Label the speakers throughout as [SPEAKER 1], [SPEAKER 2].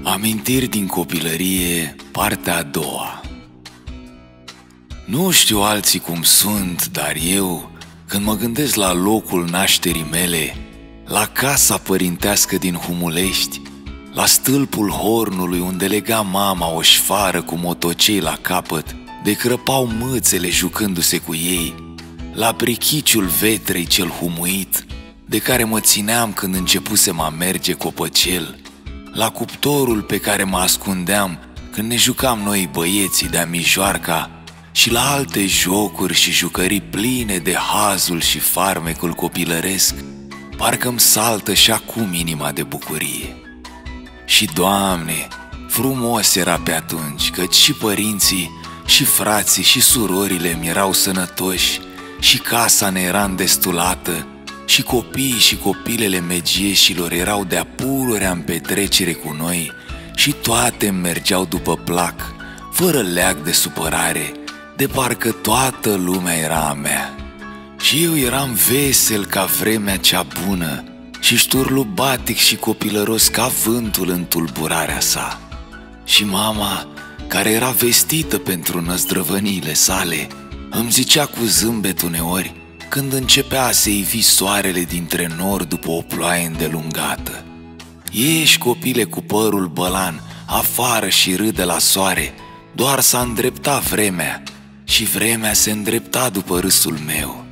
[SPEAKER 1] Amintiri din copilărie, partea a doua. Nu știu alții cum sunt, dar eu, când mă gândesc la locul nașterii mele, la casa părintească din Humulești, la stâlpul hornului unde lega mama o șfară cu motocei la capăt, de crăpau mâțele jucându-se cu ei, la brichiciul vetrei cel humuit, de care mă țineam când începusem a merge copăcel, la cuptorul pe care mă ascundeam când ne jucam noi băieții de-a mijoarca și la alte jocuri și jucării pline de hazul și farmecul copilăresc, parcă-mi saltă și acum inima de bucurie. Și, Doamne, frumos era pe atunci, căci și părinții, și frații, și surorile mi erau sănătoși, și casa ne era îndestulată, și copiii și copilele megieșilor erau de-a pururea în petrecere cu noi și toate mergeau după plac, fără leac de supărare, de parcă toată lumea era a mea. Și eu eram vesel ca vremea cea bună și șturlubatic și copilăros ca vântul în tulburarea sa. Și mama, care era vestită pentru năzdrăvăniile sale, îmi zicea cu zâmbet uneori, când începea să ivi soarele dintre nori după o ploaie îndelungată: ieși, copile cu părul bălan, afară și râde la soare, doar s-a îndreptat vremea. Și vremea se îndrepta după râsul meu.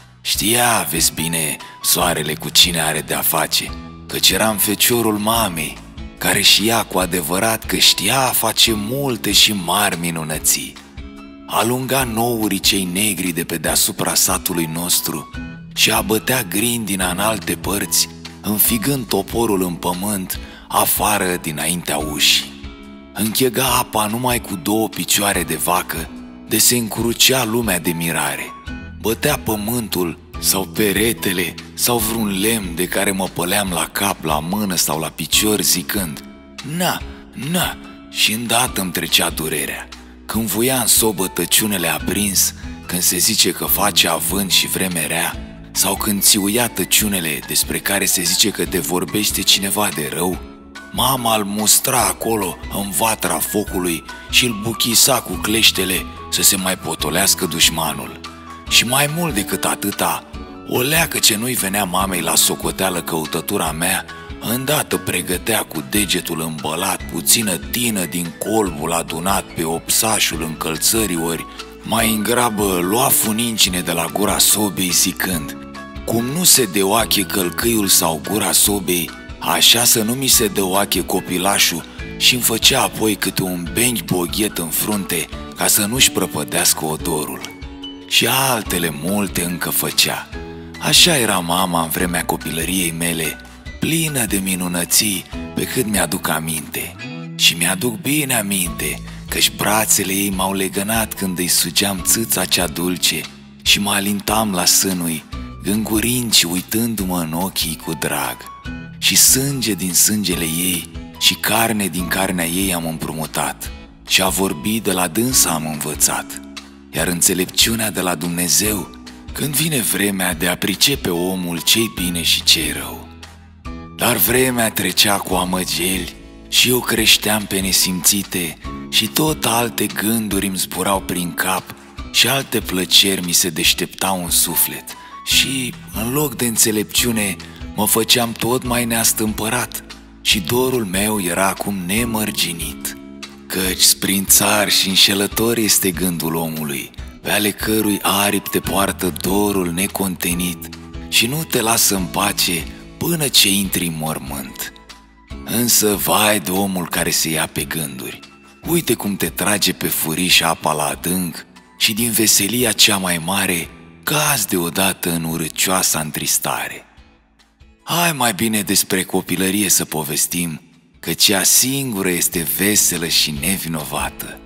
[SPEAKER 1] Știa, vezi bine, soarele cu cine are de-a face, căci eram feciorul mamei, care și ea cu adevărat că știa a face multe și mari minunății. Alunga nourii cei negri de pe deasupra satului nostru și abătea grindina în alte părți, înfigând toporul în pământ afară dinaintea ușii. Închega apa numai cu 2 picioare de vacă, de se încrucea lumea de mirare. Bătea pământul sau peretele sau vreun lemn de care mă păleam la cap, la mână sau la picior, zicând: na, na, și îndată îmi trecea durerea. Când voia în sobă tăciunele aprins, când se zice că face avânt și vreme rea, sau când țiuia tăciunele despre care se zice că te vorbește cineva de rău, mama îl mustra acolo în vatra focului și îl buchisa cu cleștele să se mai potolească dușmanul. Și mai mult decât atâta, o leacă ce nu-i venea mamei la socoteală căutătura mea, îndată pregătea cu degetul îmbălat puțină tină din colbul adunat pe opsașul încălțării, ori mai în grabă lua funincine de la gura sobei, zicând: cum nu se deoache călcâiul sau gura sobei, așa să nu mi se deoache copilașul, și îmi făcea apoi câte un benchi boghet în frunte ca să nu-și prăpădească odorul. Și altele multe încă făcea. Așa era mama în vremea copilăriei mele, plină de minunății pe cât mi-aduc aminte. Și mi-aduc bine aminte, căci brațele ei m-au legănat când îi sugeam țâța cea dulce și mă alintam la sânui, gângurind și uitându-mă în ochii cu drag. Și sânge din sângele ei și carne din carnea ei am împrumutat, și a vorbi de la dânsa am învățat, iar înțelepciunea de la Dumnezeu când vine vremea de a pricepe omul ce-i bine și ce-i rău. Dar vremea trecea cu amăgeli și eu creșteam pe nesimțite și tot alte gânduri îmi zburau prin cap și alte plăceri mi se deșteptau în suflet și, în loc de înțelepciune, mă făceam tot mai neastâmpărat și dorul meu era acum nemărginit. Căci sprințar și înșelător este gândul omului, pe ale cărui aripi te poartă dorul necontenit și nu te lasă în pace până ce intri în mormânt. Însă vai de omul care se ia pe gânduri, uite cum te trage pe furiș apa la adânc și din veselia cea mai mare cazi deodată în urâcioasa întristare. Hai mai bine despre copilărie să povestim, căci ea singură este veselă și nevinovată.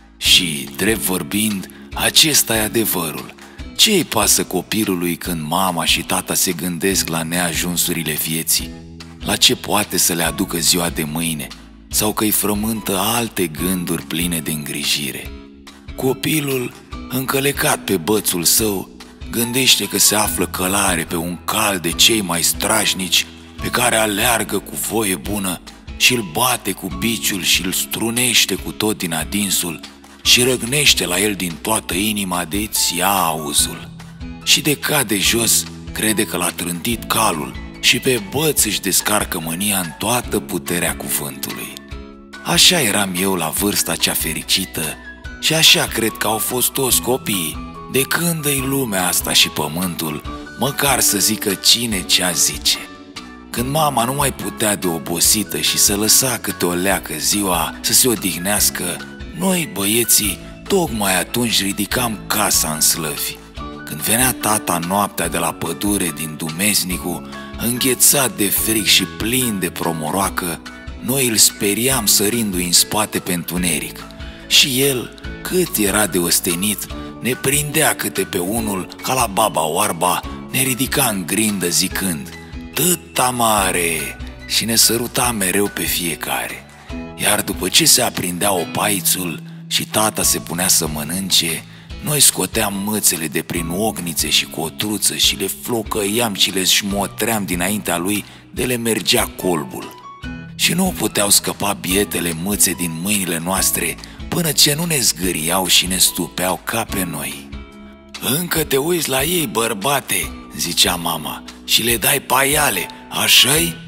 [SPEAKER 1] Și, drept vorbind, acesta e adevărul. Ce-i pasă copilului când mama și tata se gândesc la neajunsurile vieții, la ce poate să le aducă ziua de mâine, sau că îi frământă alte gânduri pline de îngrijire? Copilul, încălecat pe bățul său, gândește că se află călare pe un cal de cei mai strașnici, pe care aleargă cu voie bună și îl bate cu biciul și îl strunește cu tot din adinsul și răgnește la el din toată inima de-ți ia auzul. Și de cade jos, crede că l-a trântit calul și pe băț își descarcă mânia în toată puterea cuvântului. Așa eram eu la vârsta cea fericită și așa cred că au fost toți copiii, de când e lumea asta și pământul, măcar să zică cine ce-a zice. Când mama nu mai putea de obosită și să lăsa câte o leacă ziua să se odihnească, noi, băieții, tocmai atunci ridicam casa în slăvi. Când venea tata noaptea de la pădure din Dumeznicu, înghețat de frig și plin de promoroacă, noi îl speriam sărindu-i în spate pe întuneric. Și el, cât era de ostenit, ne prindea câte pe unul ca la baba oarba, ne ridica în grindă zicând: "Tăta mare!" și ne săruta mereu pe fiecare. Iar după ce se aprindea opaițul și tata se punea să mănânce, noi scoteam mățele de prin ognițe și cotruță și le flocăiam și le șmotream dinaintea lui de le mergea colbul. Și nu puteau scăpa bietele mâțe din mâinile noastre până ce nu ne zgâriau și ne stupeau ca pe noi. "Încă te uiți la ei, bărbate," zicea mama, "și le dai paiale, așa-i?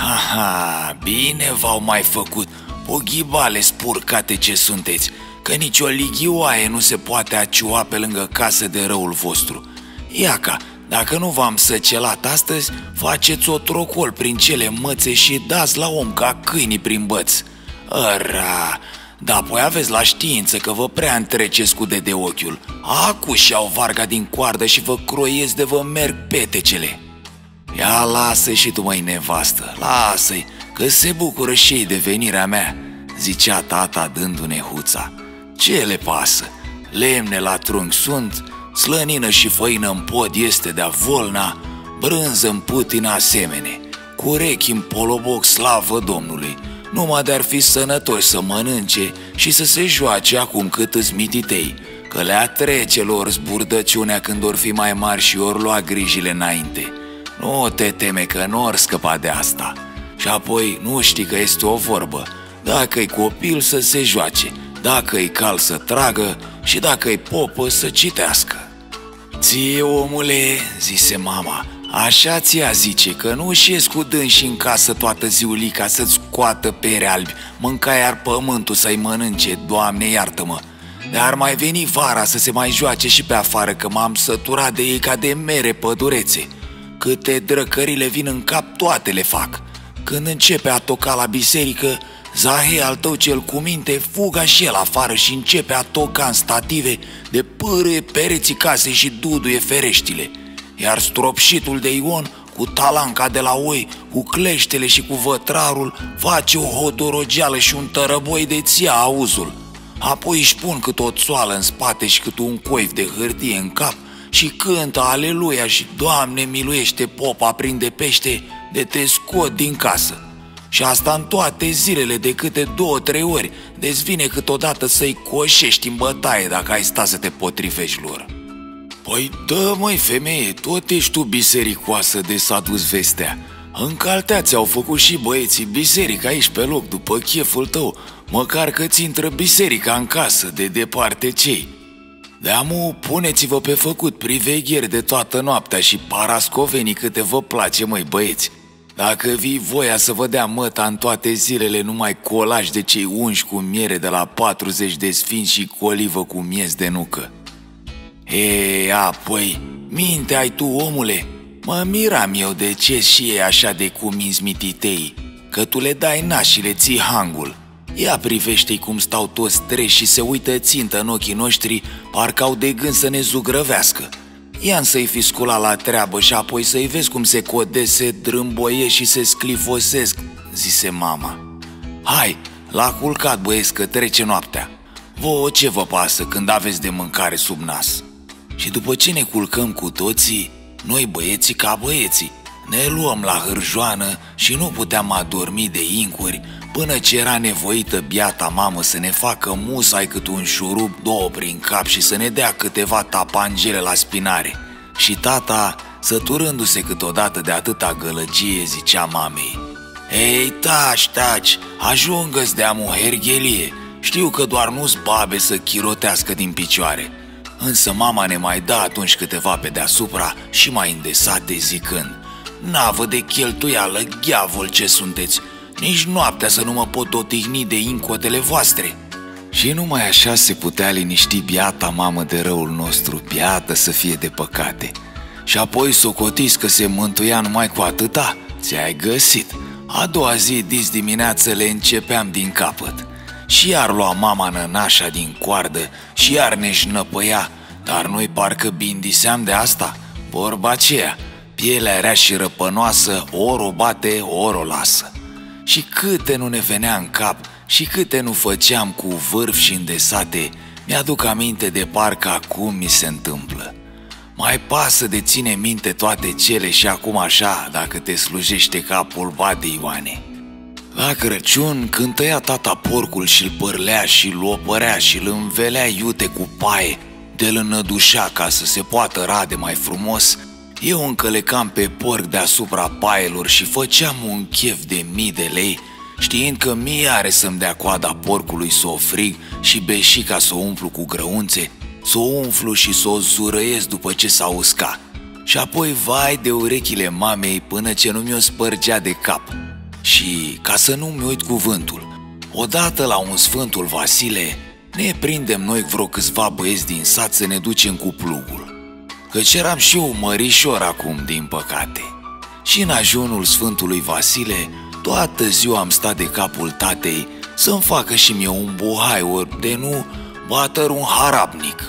[SPEAKER 1] Ha, bine v-au mai făcut, poghibale spurcate ce sunteți, că nici o lighioaie nu se poate aciua pe lângă casă de răul vostru. Iaca, dacă nu v-am săcelat astăzi, faceți-o trocol prin cele mățe și dați la om ca câinii prin băț. Ăra, dar apoi aveți la știință că vă prea întreceți cu de ochiul. Acu și-au varga din coardă și vă croiesc de vă merg petecele." "Ia lasă și tu, măi, nevastă, lasă-i, că se bucură și ei de venirea mea," zicea tata dându-ne huța. "Ce le pasă? Lemne la trunchi sunt, slănină și făină în pod este de-a volna, brânză în putină asemene, cu urechi în poloboc, slavă Domnului, numai de-ar fi sănătoși să mănânce și să se joace acum cât îți mititei, că le-a trece lor zburdăciunea când or fi mai mari și or lua grijile înainte. Nu te teme că nu or scăpa de asta. Și apoi nu știi că este o vorbă, dacă-i copil să se joace, dacă-i cal să tragă și dacă-i popă să citească." "Ție, omule," zise mama, "așa ți-a zice, că nu șezi cu dânsi în casă toată ziulica să-ți scoată pere albi, mânca iar pământul să-i mănânce, Doamne iartă-mă. Dar ar mai veni vara să se mai joace și pe afară, că m-am săturat de ei ca de mere pădurețe. Câte drăcări le vin în cap, toate le fac. Când începe a toca la biserică, Zahei al tău cel cu minte fuga și el afară și începe a toca în stative, de pârâie pereții casei și duduie fereștile. Iar stropșitul de Ion, cu talanca de la oi, cu cleștele și cu vătrarul, face o hodorogeală și un tărăboi de ția auzul. Apoi își pun cât o țoală în spate și cât un coif de hârtie în cap și cântă aleluia și Doamne miluiește, popa prinde pește, de te scot din casă. Și asta în toate zilele, de câte 2-3 ori, deci vine câteodată să-i coșești în bătaie dacă ai sta să te potrivești lor." "Păi dă, măi, femeie, tot ești tu bisericoasă de s-a dus vestea. În caltea ți-au făcut și băieții biserica aici pe loc, după cheful tău, măcar că ți intră biserica în casă, de departe cei. De-amu, puneți-vă pe făcut privegheri de toată noaptea și parascovenii câte vă place, măi, băieți. Dacă vii voia să vă dea măta în toate zilele numai colași de cei unși cu miere de la 40 de sfinți și colivă cu miez de nucă." Apoi, minte ai tu, omule? Mă miram eu de ce și e așa de cuminți mititei, că tu le dai naș și le ții hangul. Ia privește-i cum stau toți trei și se uită țintă în ochii noștri, parcă au de gând să ne zugrăvească. Ia să-i fi sculat la treabă și apoi să-i vezi cum se codesc, se drâmboie și se sclifosesc," zise mama. "Hai, la culcat, băieți, că trece noaptea. Vouă ce vă pasă când aveți de mâncare sub nas?" Și după ce ne culcăm cu toții, noi băieții ca băieții, ne luăm la hârjoană și nu puteam adormi de incuri până ce era nevoită biata mamă să ne facă musai cât un șurub 2 prin cap și să ne dea câteva tapangele la spinare. Și tata, săturându-se câteodată de atâta gălăgie, zicea mamei: Ei, taci, ajungă-ți de-amu herghelie. Știu că doar nu-ți babe să chirotească din picioare. Însă mama ne mai da atunci câteva pe deasupra și mai îndesate zicând: navă de cheltuială, gheavol ce sunteți, nici noaptea să nu mă pot odihni de incotele voastre. Și numai așa se putea liniști biata mamă de răul nostru, biată să fie de păcate. Și apoi socotiți că se mântuia numai cu atâta, ți-ai găsit. A doua zi, dis dimineață, le începeam din capăt. Și iar lua mama nănașa din coardă și iar ne șnăpăia, dar noi parcă bindiseam de asta. Vorba aceea, pielea rea și răpănoasă, ori o bate, ori o lasă. Și câte nu ne venea în cap și câte nu făceam cu vârf și îndesate, mi-aduc aminte de parcă acum mi se întâmplă. Mai pasă de ține minte toate cele și acum așa, dacă te slujește capul bade, Ioane. La Crăciun, când tăia tata porcul și-l părlea și-l opărea și-l învelea iute cu paie, de-l înădușea ca să se poată rade mai frumos, eu încălecam pe porc deasupra paielor și făceam un chef de mii de lei, știind că mie are să-mi dea coada porcului să o frig și beșica să o umplu cu grăunțe, să o umflu și să o zurăiesc după ce s-a uscat. Și apoi vai de urechile mamei până ce nu mi-o spărgea de cap. Și, ca să nu-mi uit cuvântul, odată la un Sfântul Vasile ne prindem noi vreo câțiva băieți din sat să ne ducem cu plugul. Căci eram și eu mărișor acum, din păcate. Și în ajunul Sfântului Vasile, toată ziua am stat de capul tatei să-mi facă și mie un buhai, ori de nu, batăr un harabnic.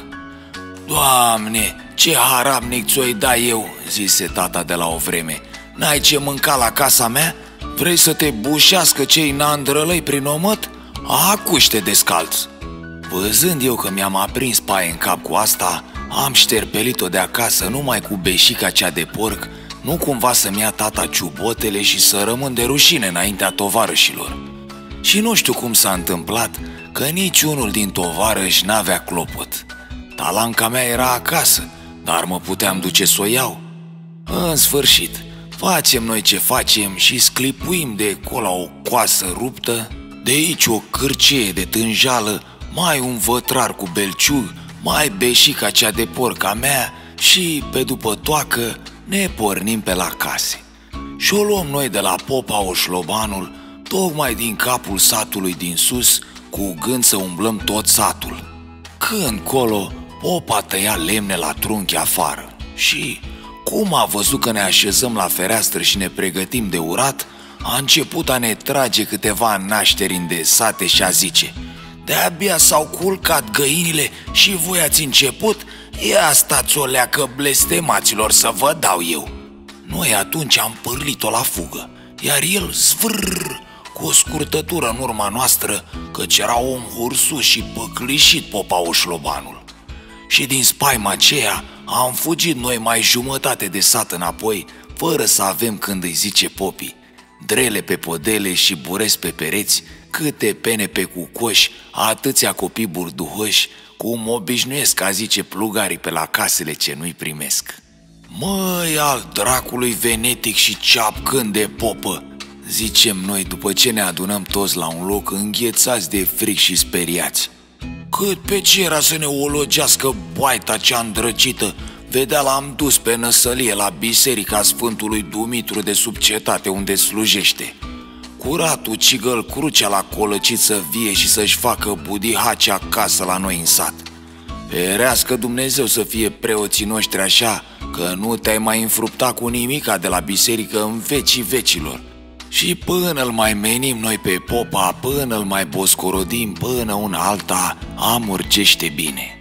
[SPEAKER 1] Doamne, ce harabnic ți-o-i da eu, zise tata de la o vreme. N-ai ce mânca la casa mea? Vrei să te bușească cei nandrălăi prin omăt? Acuși te descalți. Văzând eu că mi-am aprins paie în cap cu asta, am șterpelit-o de acasă numai cu beșica cea de porc, nu cumva să-mi ia tata ciubotele și să rămân de rușine înaintea tovarășilor. Și nu știu cum s-a întâmplat că niciunul din tovarăși n-avea clopot. Talanca mea era acasă, dar mă puteam duce să o iau. În sfârșit, facem noi ce facem și sclipuim de acolo o coasă ruptă, de aici o cârcie de tânjală, mai un vătrar cu belciug, mai beșica cea de porc a mea și, pe după toacă, ne pornim pe la case. Și o luăm noi de la popa Oșlobanul, tocmai din capul satului din sus, cu gând să umblăm tot satul. Când colo, popa tăia lemne la trunchi afară și, cum a văzut că ne așezăm la fereastră și ne pregătim de urat, a început a ne trage câteva nașteri îndesate și a zice: de-abia s-au culcat găinile și voi ați început? Ia stați o leacă, blestemaților, să vă dau eu. Noi atunci am pârlit-o la fugă, iar el zvârr, cu o scurtătură în urma noastră, căci era om hursus și păclișit popa Oșlobanul. Și din spaima aceea am fugit noi mai jumătate de sat înapoi, fără să avem când îi zice popii. Drele pe podele și burezi pe pereți, câte pene pe cucoși, atâția copii burduhoși, cum obișnuiesc a zice plugarii pe la casele ce nu-i primesc. Măi, al dracului venetic și ceapcând de popă, zicem noi după ce ne adunăm toți la un loc înghețați de fric și speriați. Cât pe ce era să ne ologească baita cea îndrăcită, vedea l-am dus pe năsălie la biserica Sfântului Dumitru de sub cetate unde slujește. Curatul cigăl crucea la colăcit să vie și să-și facă budihace acasă la noi în sat. Ferească Dumnezeu să fie preoții noștri așa, că nu te-ai mai înfrupta cu nimica de la biserică în vecii vecilor. Și până îl mai menim noi pe popa, până îl mai boscorodim, până una alta, amurgește bine.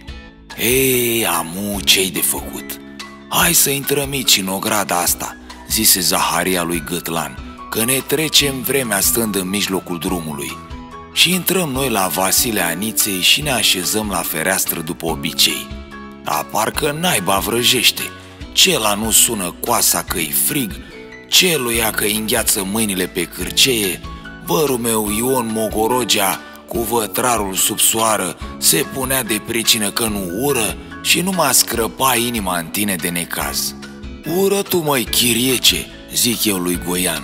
[SPEAKER 1] Ei, amu, ce-i de făcut? Hai să intrăm aici în ograda asta, zise Zaharia lui Gâtlan, că ne trecem vremea stând în mijlocul drumului. Și intrăm noi la Vasile Aniței și ne așezăm la fereastră după obicei. Dar parcă naiba vrăjește, cela nu sună coasa că-i frig, celuia că-i îngheață mâinile pe cârceie, vărul meu Ion Mogorogea cu vătrarul sub soară se punea de pricină că nu ură și nu mă scrăpa inima în tine de necaz. Ură tu, măi, chiriece, zic eu lui Goian,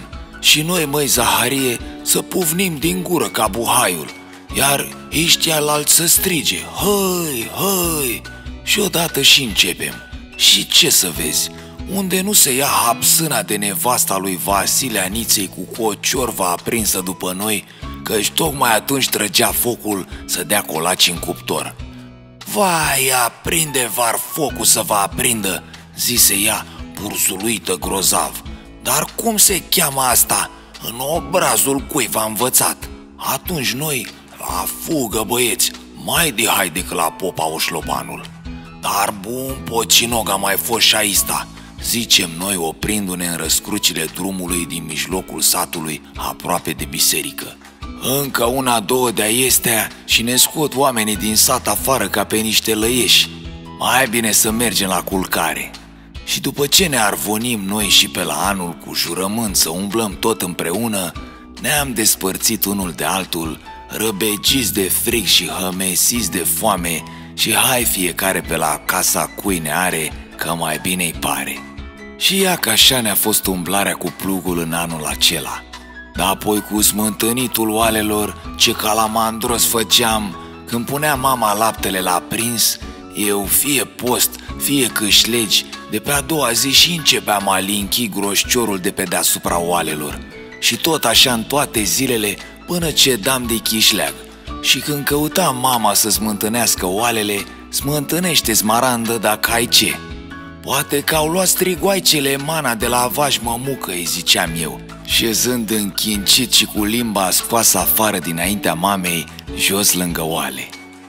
[SPEAKER 1] și noi, măi Zaharie, să pufnim din gură ca buhaiul, iar ăștia-lalți să strige, hăi, hăi, și odată și începem. Și ce să vezi, unde nu se ia hapsâna de nevasta lui Vasile Aniței cu o ciorvă aprinsă după noi, căci tocmai atunci trăgea focul să dea colaci în cuptor. Vai, aprinde var focul să vă aprindă, zise ea, burzuluită grozav. Dar cum se cheamă asta? În obrazul cui v-a învățat? Atunci noi, la fugă băieți, mai de hai decât la popa oșlopanul. Dar bun pocinog a mai fost și aista, zicem noi oprindu-ne în răscrucile drumului din mijlocul satului, aproape de biserică. Încă una, două de-a estea și ne scot oamenii din sat afară ca pe niște lăieși. Mai bine să mergem la culcare. Și după ce ne arvonim noi și pe la anul cu jurământ să umblăm tot împreună, ne-am despărțit unul de altul, răbegiți de frig și hămesiți de foame, și hai fiecare pe la casa cui ne are, că mai bine-i pare. Și ia că așa ne-a fost umblarea cu plugul în anul acela. Dar apoi cu smântânitul oalelor, ce calamandros făceam, când punea mama laptele la prins, eu fie post, fie câșlegi, de pe a doua zi și începeam a linchi groșciorul de pe deasupra oalelor. Și tot așa în toate zilele, până ce dam de chișleag. Și când căuta mama să smântânească oalele, smântânește smarandă dacă ai ce. Poate că au luat strigoaicele mana de la vaș mămucă, îi ziceam eu, șezând închincit și cu limba scoasă afară dinaintea mamei, jos lângă oale.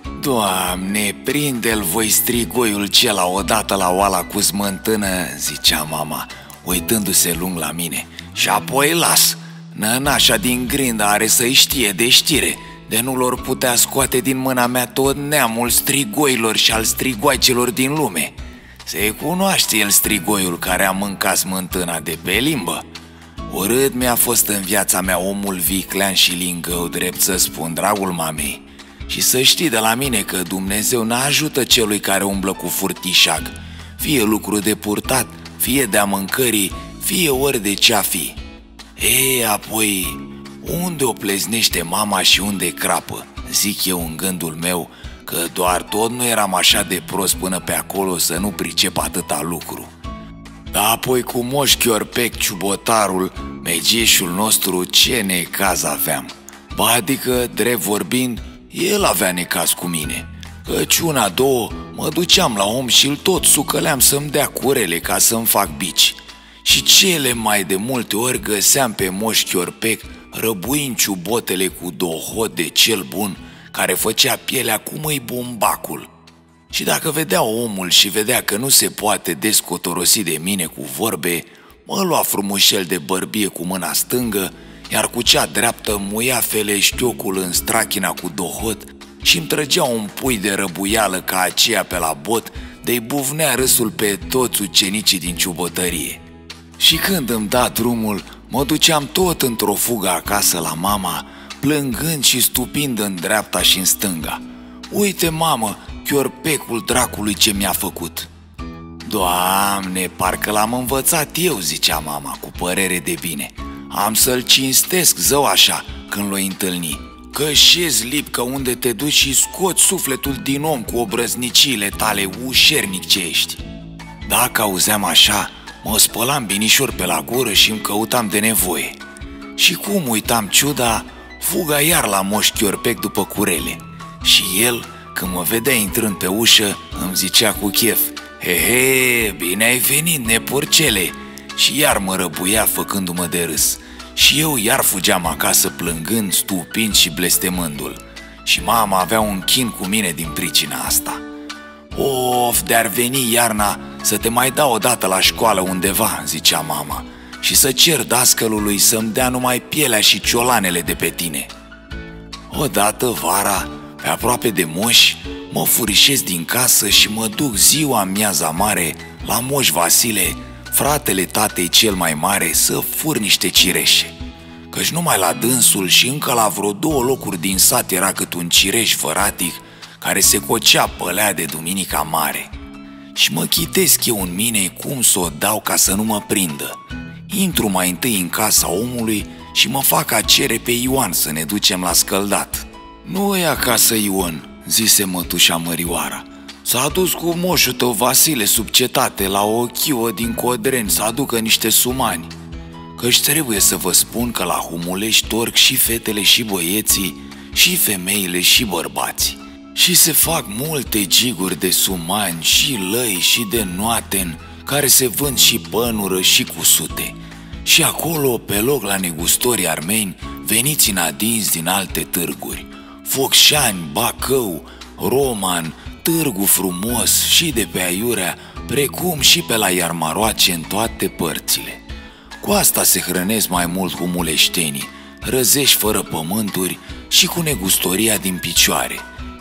[SPEAKER 1] Doamne, prinde-l voi strigoiul cela odată la oala cu smântână, zicea mama, uitându-se lung la mine, și apoi las. Nănașa din grindă are să-i știe de știre, de nu lor putea scoate din mâna mea tot neamul strigoilor și al strigoaicelor din lume. Se cunoaște el strigoiul care a mâncat smântâna de pe limbă. Urât mi-a fost în viața mea omul viclean și lingău, drept să spun, dragul mamei. Și să știi de la mine că Dumnezeu n-ajută celui care umblă cu furtișag, fie lucru de purtat, fie de-a mâncării, fie ori de ce-a fi. Ei, apoi, unde o pleznește mama și unde crapă, zic eu în gândul meu, că doar tot nu eram așa de prost până pe acolo să nu pricep atâta lucru. Dar apoi cu Moș Chiorpec, ciubotarul, megeșul nostru, ce necaz aveam. Ba adică, drept vorbind, el avea necaz cu mine, căci una, două, mă duceam la om și îl tot sucăleam să-mi dea curele ca să-mi fac bici. Și cele mai de multe ori găseam pe Moș Chiorpec răbuind ciubotele cu dohot de cel bun, care făcea pielea cum îi bumbacul. Și dacă vedea omul și vedea că nu se poate descotorosi de mine cu vorbe, mă lua frumușel de bărbie cu mâna stângă, iar cu cea dreaptă muia feleștiocul în strachina cu dohot și îmi trăgea un pui de răbuială ca aceea pe la bot, de-i buvnea râsul pe toți ucenicii din ciubătărie. Și când îmi da drumul, mă duceam tot într-o fugă acasă la mama, plângând și stupind în dreapta și în stânga. Uite, mamă, chiorpecul dracului ce mi-a făcut. Doamne, parcă l-am învățat eu, zicea mama, cu părere de bine. Am să-l cinstesc zău așa când l-o întâlni, că șezi lipcă unde te duci și scoți sufletul din om cu obrăzniciile tale, ușernic ce ești. Dacă auzeam așa, mă spălam binișor pe la gură și îmi căutam de nevoie. Și cum uitam ciuda, fuga iar la Moș Chiorpec după curele. Și el, când mă vedea intrând pe ușă, îmi zicea cu chef, he, bine ai venit, nepurcele! Și iar mă răbuia făcându-mă de râs. Și eu iar fugeam acasă plângând, stupind și blestemându-l. Și mama avea un chin cu mine din pricina asta. Of, de-ar veni iarna să te mai dau odată la școală undeva, zicea mama, și să cer dascălului să-mi dea numai pielea și ciolanele de pe tine. Odată vara, pe aproape de Moș, mă furișez din casă și mă duc ziua miaza mare la Moș Vasile, fratele tatei cel mai mare, să fur niște cireșe. Căci numai la dânsul și încă la vreo 2 locuri din sat era cât un cireș făratic care se cocea pălea de duminica mare. Și mă chitesc eu în mine cum să o dau ca să nu mă prindă. Intru mai întâi în casa omului și mă fac a cere pe Ioan să ne ducem la scăldat. Nu e acasă Ion, zise mătușa Mărioara. S-a dus cu moșul tău Vasile sub cetate la o chiuă din Codreni să aducă niște sumani. Căci trebuie să vă spun că la Humulești torc și fetele și băieții, și femeile și bărbații. Și se fac multe giguri de sumani și lăi și de noaten, care se vând și pănură și cusute. Și acolo, pe loc la negustorii armeni, veniți în adins din alte târguri. Focșani, Bacău, Roman, Târgu Frumos și de pe aiurea, precum și pe la Iarmaroace în toate părțile. Cu asta se hrănesc mai mult humuleștenii, răzești fără pământuri și cu negustoria din picioare.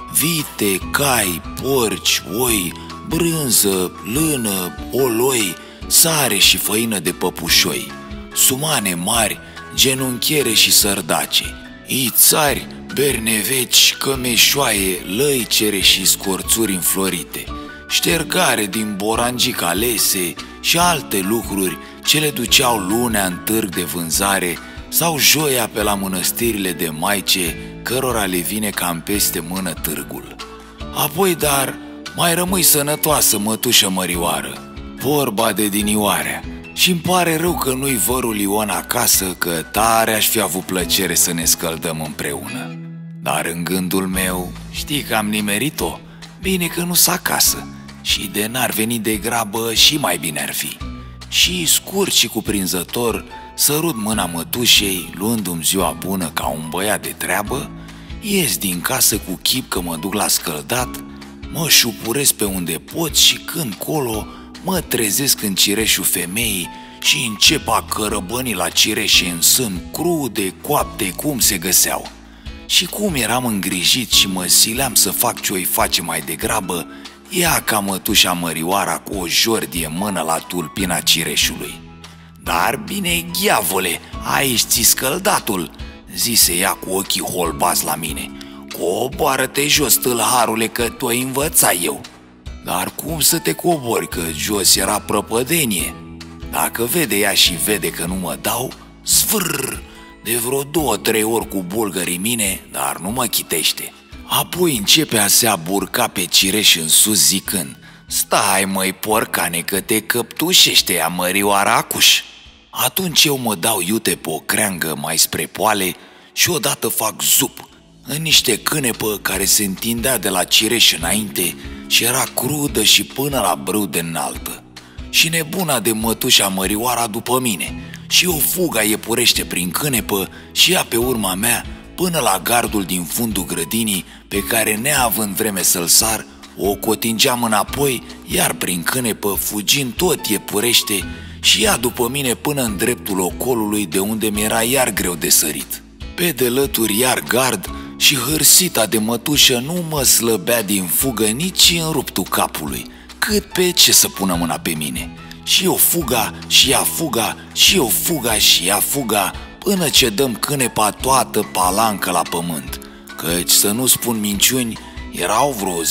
[SPEAKER 1] Vite, cai, porci, oi, brânză, lână, oloi, sare și făină de păpușoi, sumane mari, genunchiere și sărdace, ițari, berneveci, cămeșoaie, lăicere și scorțuri înflorite, ștergare din borangic alese și alte lucruri ce le duceau lunea în târg de vânzare sau joia pe la mănăstirile de maice, cărora le vine cam peste mână târgul. Apoi, dar, mai rămâi sănătoasă, mătușă Mărioară, vorba de dinioarea, și-mi pare rău că nu-i vărul Ion acasă, că tare aș fi avut plăcere să ne scăldăm împreună. Dar în gândul meu, știi că am nimerit-o? Bine că nu-s acasă, și de n-ar veni de grabă și mai bine ar fi. Și scurt și cuprinzător sărut mâna mătușei, luându-mi ziua bună ca un băiat de treabă, ies din casă cu chip că mă duc la scăldat, mă șupurez pe unde pot și când colo mă trezesc în cireșul femeii și încep a cărăbăni la cireșe în sân, crude, coapte, cum se găseau. Și cum eram îngrijit și mă sileam să fac ce-o-i face mai degrabă, ia ca mătușa Mărioara cu o jordie în mână la tulpina cireșului. Dar bine, ghiavole, aici ți scăldatul, zise ea cu ochii holbați la mine. Coboară-te jos, tâlharule, că tu-i învăța eu. Dar cum să te cobori, că jos era prăpădenie? Dacă vede ea și vede că nu mă dau, sfârr, de vreo 2-3 ori cu bulgării mine, dar nu mă chitește. Apoi începe a se aburca pe cireș în sus zicând: stai, măi, porcane, că te căptușește ea Mărioara acuș. Atunci eu mă dau iute pe o creangă mai spre poale și odată fac zup în niște cânepă care se întindea de la cireș înainte și era crudă și până la brâu de înaltă. Și nebuna de mătușa Mărioara după mine și o fuga iepurește prin cânepă și ea pe urma mea până la gardul din fundul grădinii, pe care, neavând vreme să-l sar, o cotingeam înapoi, iar prin cânepă, fugind tot iepurește, și ea după mine până în dreptul ocolului, de unde mi-era iar greu de sărit. Pe de lături iar gard și hârsita de mătușă nu mă slăbea din fugă nici în ruptul capului, cât pe ce să pună mâna pe mine. Și eu fuga, și ea fuga, și eu fuga, și ea fuga, până ce dăm cânepa toată palancă la pământ. Căci, să nu spun minciuni, erau vreo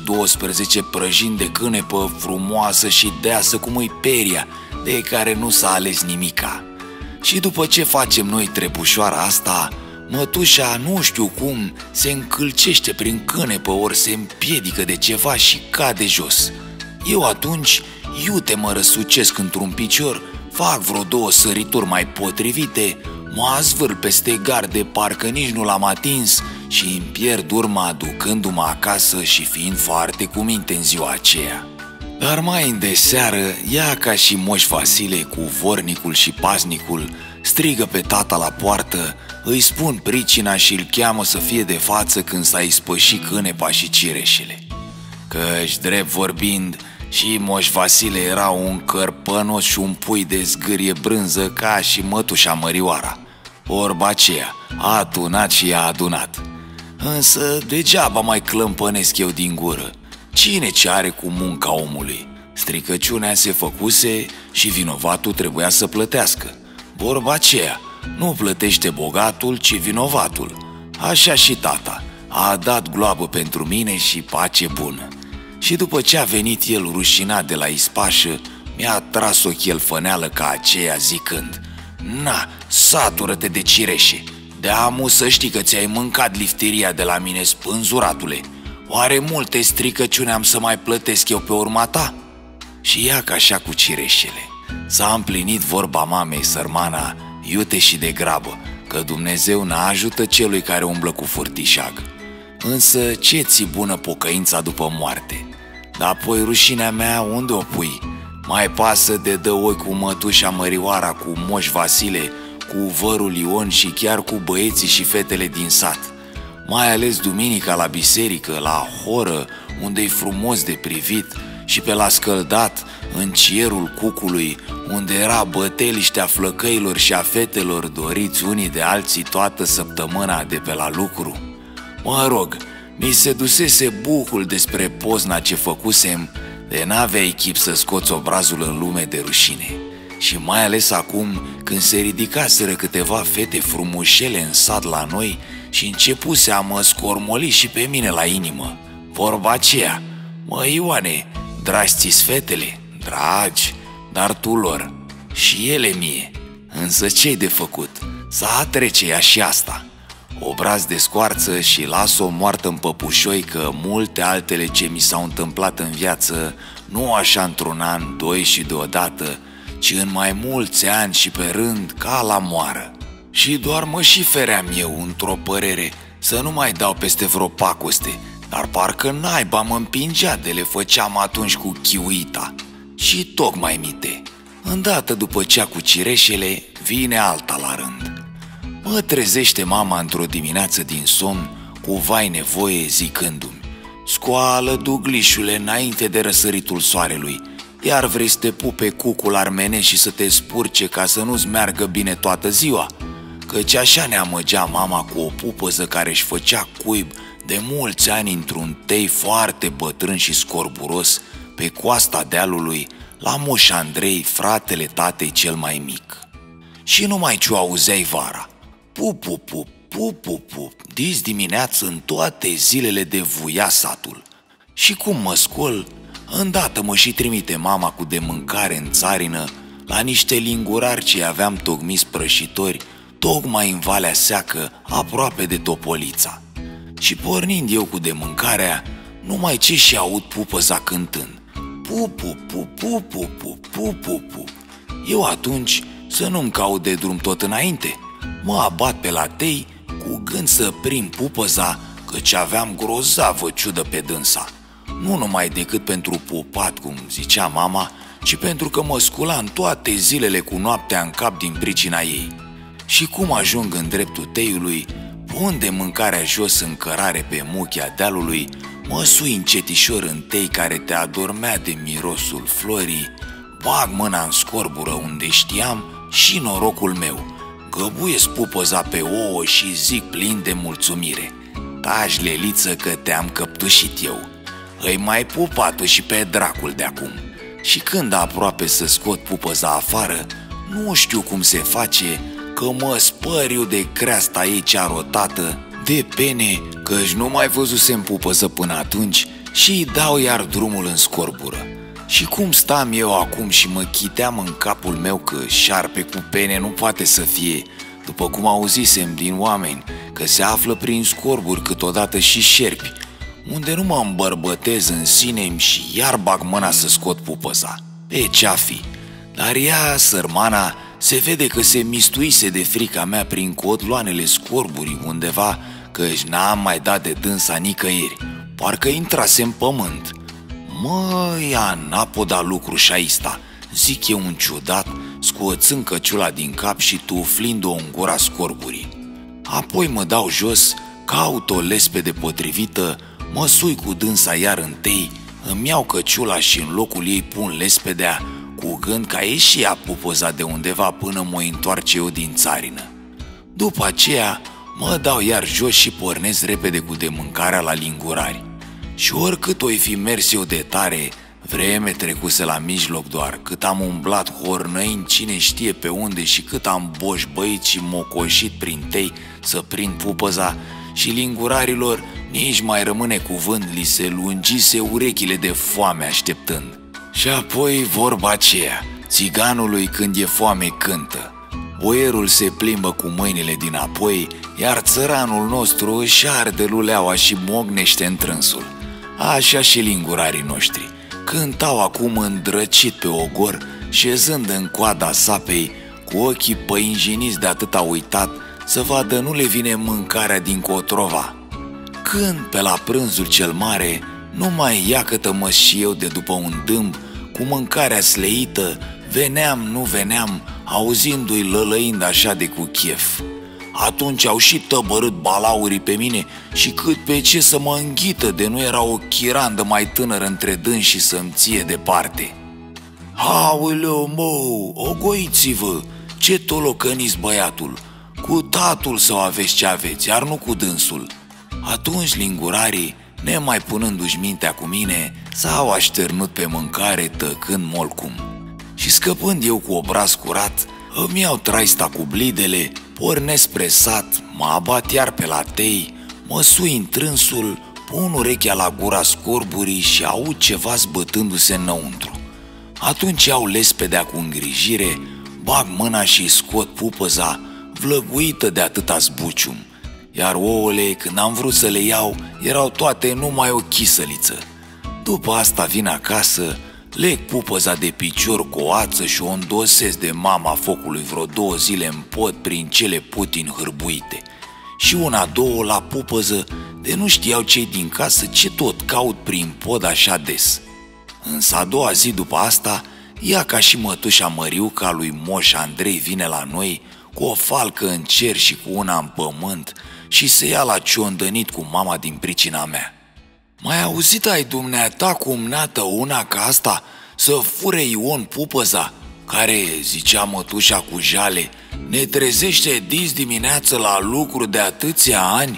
[SPEAKER 1] 10-12 prăjini de cânepă frumoasă și deasă cum îi peria, de care nu s-a ales nimica. Și după ce facem noi trebușoara asta, mătușa, nu știu cum, se încălcește prin cânepă ori se împiedică de ceva și cade jos. Eu atunci, iute mă răsucesc într-un picior, fac vreo 2 sărituri mai potrivite, mă azvâr peste gard de parcă nici nu l-am atins și îmi pierd urma aducându-mă acasă și fiind foarte cu minte în ziua aceea. Dar mai îndeseară, ea ca și moș Vasile cu vornicul și paznicul strigă pe tata la poartă, îi spun pricina și îl cheamă să fie de față când s-a ispășit cânepa și cireșele. Căci, drept vorbind, și moș Vasile era un cărpănos și un pui de zgârie brânză ca și mătușa Mărioara. Vorba aceea, a adunat și i-a adunat. Însă degeaba mai clămpănesc eu din gură. Cine ce are cu munca omului? Stricăciunea se făcuse și vinovatul trebuia să plătească. Vorba aceea, nu plătește bogatul, ci vinovatul. Așa și tata a dat gloabă pentru mine și pace bună. Și după ce a venit el rușinat de la ispașă, mi-a tras o chelfăneală ca aceea zicând: "Na, satură-te de cireșe, de amu să știi că ți-ai mâncat lifteria de la mine, spânzuratule. Oare multe stricăciuni am să mai plătesc eu pe urma ta?" Și ia ca așa cu cireșele. S-a împlinit vorba mamei, sărmana, iute și de grabă, că Dumnezeu n-ajută celui care umblă cu furtișag. Însă ce ți bună pocăința după moarte? Dar apoi rușinea mea unde o pui? Mai pasă de dă oi cu mătușa Mărioara, cu moș Vasile, cu vărul Ion și chiar cu băieții și fetele din sat. Mai ales duminica la biserică, la horă, unde-i frumos de privit, și pe la scăldat, în cierul cucului, unde era băteliștea flăcăilor și a fetelor doriți unii de alții toată săptămâna de pe la lucru. Mă rog, mi se dusese bucul despre pozna ce făcusem, de n-aveai chip să scoți obrazul în lume de rușine. Și mai ales acum, când se ridicaseră câteva fete frumușele în sat la noi și începuse a mă scormoli și pe mine la inimă. Vorba aceea: "Mă, Ioane, dragi ți-s fetele?" Dragi, dar tu lor. Și ele mie. Însă ce-i de făcut? Să trece ea și asta. Obraz de scoarță și las-o moartă în păpușoi, că multe altele ce mi s-au întâmplat în viață, nu așa într-un an, doi și deodată, ci în mai mulți ani și pe rând, ca la moară. Și doar mă și feream eu într-o părere să nu mai dau peste vreo pacoste, dar parcă naiba mă împingea de le făceam atunci cu chiuita. Și tocmai mite, îndată după cea cu cireșele, vine alta la rând. Mă trezește mama într-o dimineață din somn, cu vai nevoie, zicându-mi: "Scoală, duglișule, înainte de răsăritul soarelui, iar vrei să te pupe cucul armene și să te spurce ca să nu-ți meargă bine toată ziua?" Căci așa ne amăgea mama cu o pupăză care își făcea cuib de mulți ani într-un tei foarte bătrân și scorburos pe coasta dealului, la Moș Andrei, fratele tatei cel mai mic. Și numai ce o auzeai vara: pup, dis dimineață în toate zilele de vuia satul. Și cum mă scol, îndată mă și trimite mama cu de mâncare în țarină, la niște lingurari ce aveam tocmiți prăjitori, tocmai în Valea Seacă, aproape de Topolița. Și pornind eu cu de mâncarea, numai ce și aud pupăza cântând: pup. Eu atunci să nu-mi caut de drum tot înainte, mă abat pe la tei cu gând să prind pupăza, căci aveam grozavă ciudă pe dânsa. Nu numai decât pentru pupat, cum zicea mama, ci pentru că mă sculam toate zilele cu noaptea în cap din pricina ei. Și cum ajung în dreptul teiului, pun de mâncarea jos în cărare pe muchia dealului, mă sui încetișor în tei care te adormea de mirosul florii, bag mâna în scorbură unde știam și norocul meu, găbuiesc pupăza pe ouă și zic plin de mulțumire: "Taci, Leliță, că te-am căptușit eu. Îi mai pupat-o și pe dracul de acum." Și când aproape să scot pupăza afară, nu știu cum se face că mă spăriu de creasta ei cea rotată, de pene, căci nu mai văzusem pupăză până atunci, și îi dau iar drumul în scorbură. Și cum stam eu acum și mă chiteam în capul meu că șarpe cu pene nu poate să fie, după cum auzisem din oameni că se află prin scorburi câteodată și șerpi, unde nu mă îmbărbătez în sine și iar bag mâna să scot pupăza. E ce-a fi, dar ea, sărmana, se vede că se mistuise de frica mea prin cotloanele scorburii undeva, căci n-am mai dat de dânsa nicăieri, parcă intrase în pământ. Măi, n-a podat lucru și aista, zic eu un ciudat, scoțând căciula din cap și tuflind-o în gura scorburii. Apoi mă dau jos, caut o lespede potrivită, mă sui cu dânsa iar în tei, îmi iau căciula și în locul ei pun lespedea, cu gând ca ieși ea pupăza de undeva până mă întoarce eu din țarină. După aceea mă dau iar jos și pornesc repede cu de mâncarea la lingurari. Și oricât o-i fi mers eu de tare, vreme trecuse la mijloc doar, cât am umblat hornăind cine știe pe unde și cât am boșbăit și mocoșit prin tei să prind pupăza, și lingurarilor nici mai rămâne cuvânt, li se lungise urechile de foame așteptând. Și apoi vorba aceea, țiganului când e foame cântă. Boierul se plimbă cu mâinile dinapoi, iar țăranul nostru își arde luleaua și mognește întrânsul. Așa și lingurarii noștri cântau acum îndrăcit pe ogor, șezând în coada sapei, cu ochii păinjiniți de atâta uitat să vadă nu le vine mâncarea din cotrova. Când, pe la prânzul cel mare, numai iacătă-mă și eu de după un dâmb, cu mâncarea sleită, veneam, nu veneam, auzindu-i lălăind așa de cu chef. Atunci au și tăbărât balaurii pe mine și cât pe ce să mă înghită de nu era o chirandă mai tânără între dânsi să-mi ție departe. Aoleu, mău, ogoiți-vă, ce tolocăniți băiatul, cu tatul sau aveți ce aveți, iar nu cu dânsul. Atunci lingurarii, nemai punându-și mintea cu mine, s-au așternut pe mâncare tăcând molcum. Și scăpând eu cu obraz curat, îmi iau traista cu blidele, pornesc spre sat, mă abat iar pe la tei, mă sui întrânsul, pun urechea la gura scorburii și aud ceva zbătându-se înăuntru. Atunci iau lespedea cu îngrijire, bag mâna și scot pupăza, vlăguită de atâta zbucium, iar ouăle, când am vrut să le iau, erau toate numai o chisăliță. După asta vin acasă, leg pupăza de picior cu o ață și o îndosesc de mama focului vreo 2 zile în pod prin cele putin hârbuite. Și una-două la pupăză, de nu știau cei din casă ce tot caut prin pod așa des. Însă a doua zi după asta, ea ca și mătușa Măriuca lui Moș Andrei vine la noi cu o falcă în cer și cu una în pământ și se ia la ciondănit cu mama din pricina mea. Mai auzit ai dumneata cum nată una ca asta să fure Ion pupăza, care, zicea mătușa cu jale, ne trezește dis dimineață la lucru de atâția ani?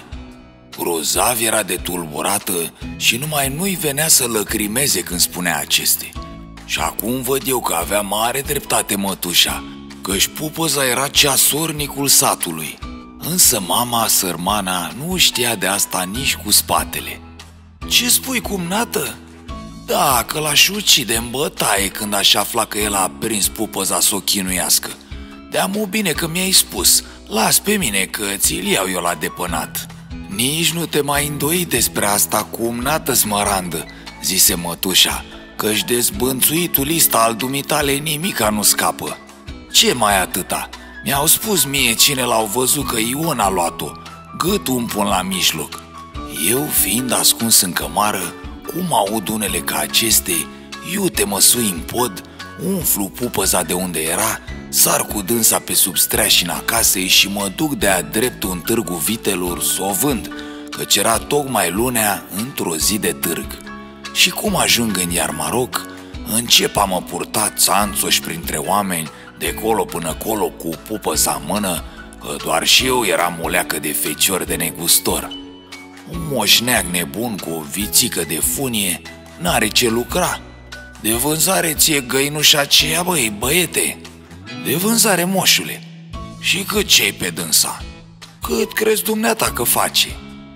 [SPEAKER 1] Grozav era de tulburată și numai nu-i venea să lăcrimeze când spunea aceste. Și acum văd eu că avea mare dreptate mătușa, că-și pupăza era ceasornicul satului. Însă mama sărmana nu știa de asta nici cu spatele. Ce spui, cumnată? Da, că l-aș ucide în bătaie când aș afla că el a prins pupăza să o chinuiască. De-amu bine că mi-ai spus, las pe mine că ți-l iau eu la depănat. Nici nu te mai îndoi despre asta, cumnată smărandă, zise mătușa, că-și dezbânțuitul lista al dumitale nimica nu scapă. Ce mai atâta? Mi-au spus mie cine l-au văzut că Ion a luat-o, gâtul îmi pun la mijloc. Eu, fiind ascuns în cămară, cum aud unele ca aceste, iute mă sui în pod, umflu pupăza de unde era, sar cu dânsa pe sub streașina casei și mă duc de-a dreptul în târgu vitelor să o vând, căci era tocmai lunea într-o zi de târg. Și cum ajung în Iarmaroc, încep a mă purta țanțoși printre oameni, de colo până colo cu pupăza în mână, că doar și eu eram o leacă de fecior de negustor. Un moșneag nebun cu o vițică de funie n-are ce lucra. De vânzare ție găinușa aceea, băi, băiete? De vânzare, moșule. Și cât ce-i pe dânsa? Cât crezi dumneata că face?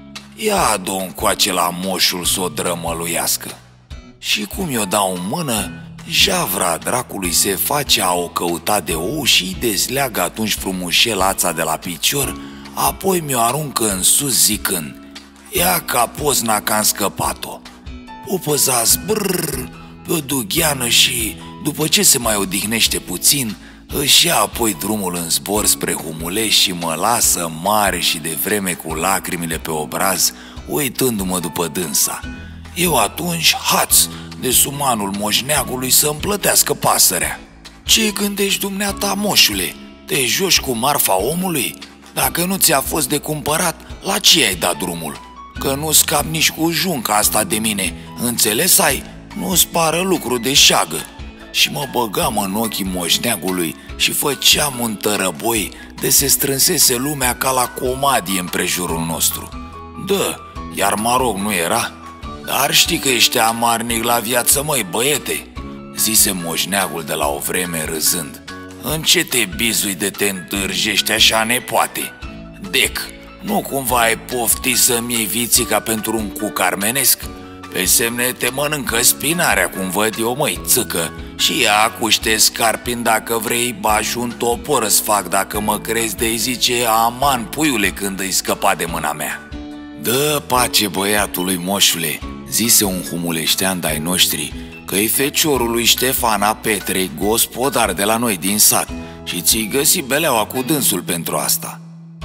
[SPEAKER 1] Ia adu-o încoace la moșul s-o drămăluiască. Și cum i-o dau în mână, javra dracului se face a o căuta de ou și îi dezleagă atunci frumușel ața de la picior, apoi mi-o aruncă în sus zicând: ia ca pozna că am scăpat-o. Pupăza zbrrr pe o dugheană și, după ce se mai odihnește puțin, își ia apoi drumul în zbor spre Humulești și mă lasă mare și de vreme cu lacrimile pe obraz, uitându-mă după dânsa. Eu atunci, haț, de sumanul moșneagului să-mi plătească pasărea. Ce gândești dumneata, moșule? Te joci cu marfa omului? Dacă nu ți-a fost de cumpărat, la ce ai dat drumul? Că nu scap nici cu junca asta de mine, înțeles ai? Nu-ți pară lucru de șagă. Și mă băgam în ochii moșneagului și făceam un tărăboi de se strânsese lumea ca la comadie împrejurul nostru. Da, iar Maroc nu era? Dar știi că ești amarnic la viață, măi, băiete, zise moșneagul de la o vreme râzând. În ce te bizui de te întârjești așa nepoate? Dec, nu cumva ai pofti să-mi iei vițica pentru un cuc armenesc? Pe semne te mănâncă spinarea, cum văd eu, măi, țâcă. Și ia cuște scarpin dacă vrei, bași un topor îți fac dacă mă crezi, de-i zice aman, puiule, când îi scăpa de mâna mea. Dă pace băiatului, moșule, zise un humuleștean de-ai noștri, că-i feciorul lui Ștefana Petrei, gospodar de la noi din sat, și ți-i găsi beleaua cu dânsul pentru asta.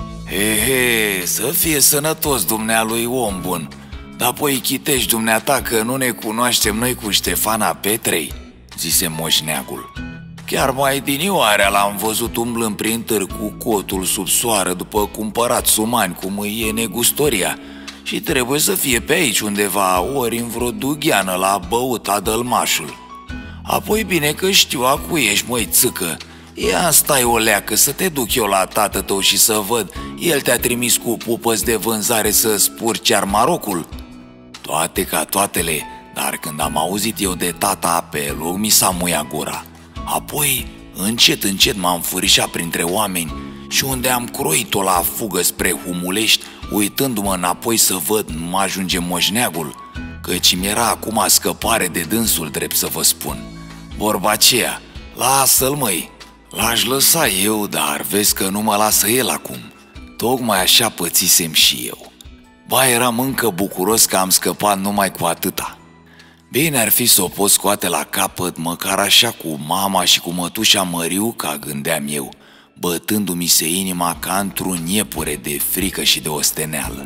[SPEAKER 1] He, să fie sănătos dumnealui, om bun, dar apoi chitești dumneata că nu ne cunoaștem noi cu Ștefana Petrei, zise moșneagul. Chiar mai dinioarea l-am văzut umblând prin târg cu cotul sub soară după cumpărat sumani cum îi e negustoria, și trebuie să fie pe aici undeva, ori în vreo dugheană la băut adălmașul. Apoi bine că știu a cui ești, măi, țâcă. Ia stai o leacă să te duc eu la tată tău și să văd. El te-a trimis cu pupăți de vânzare să spurci armarocul? Toate ca toatele, dar când am auzit eu de tata pe loc, mi s-a muiat gura. Apoi, încet m-am furișat printre oameni și unde am croit-o la fugă spre Humulești, uitându-mă înapoi să văd nu mă ajunge moșneagul, căci mi-era acum scăpare de dânsul, drept să vă spun. Vorba aceea, lasă-l, măi, l-aș lăsa eu, dar vezi că nu mă lasă el acum. Tocmai așa pățisem și eu. Ba, eram încă bucuros că am scăpat numai cu atâta. Bine ar fi să o pot scoate la capăt, măcar așa cu mama și cu mătușa Măriuca, gândeam eu, bătându-mi se inima ca într-un iepure de frică și de osteneală.